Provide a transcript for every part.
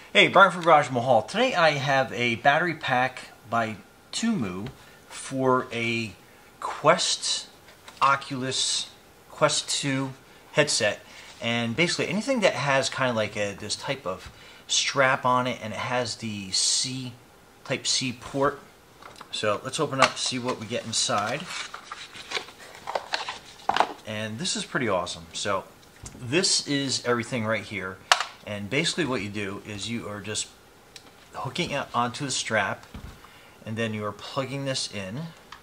Hey, Brian from Garage Mahal. Today I have a battery pack by Tumu for a Quest Oculus Quest 2 headset. And basically anything that has kind of like this type of strap on it, and it has the Type C port. So let's open up and see what we get inside. And this is pretty awesome. So this is everything right here. And basically what you do is you are just hooking it onto the strap, and then you are plugging this in,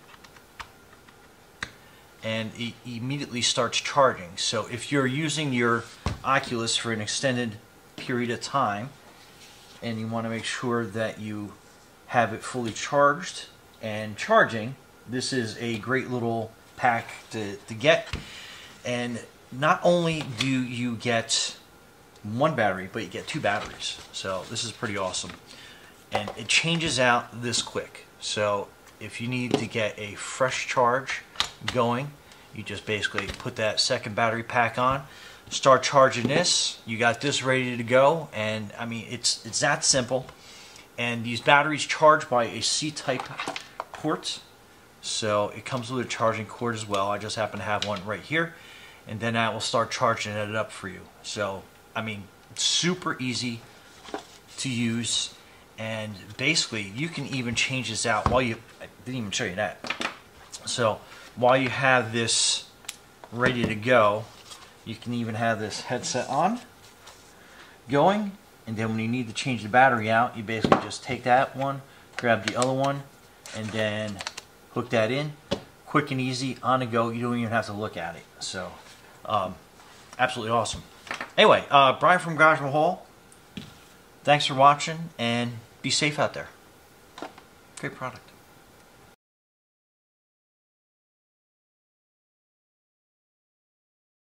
and it immediately starts charging. So if you're using your Oculus for an extended period of time and you want to make sure that you have it fully charged and charging, this is a great little pack to get. And not only do you get one battery, but you get two batteries. So this is pretty awesome. And it changes out this quick. So if you need to get a fresh charge going, you just basically put that second battery pack on, start charging this, you got this ready to go. And I mean, it's that simple. And these batteries charge by a C-type port, so it comes with a charging cord as well. I just happen to have one right here, and then that will start charging it up for you. So I mean, super easy to use, and basically you can even change this out while you, I didn't even show you that. So while you have this ready to go, you can even have this headset on, going, and then when you need to change the battery out, you basically just take that one, grab the other one, and then hook that in. Quick and easy, on the go. You don't even have to look at it. So absolutely awesome. Anyway, Brian from Garage Mahal, thanks for watching, and be safe out there. Great product.